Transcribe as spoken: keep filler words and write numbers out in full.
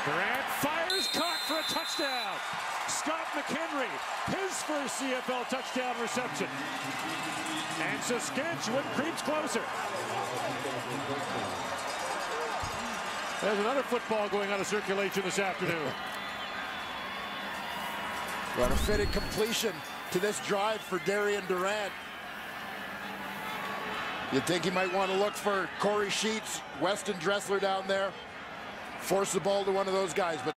Durant fires, caught for a touchdown. Scott McHenry, his first C F L touchdown reception. And Saskatchewan creeps closer. There's another football going out of circulation this afternoon. What a fitting completion to this drive for Darian Durant. You'd think he might want to look for Corey Sheets, Weston Dressler down there. Force the ball to one of those guys. But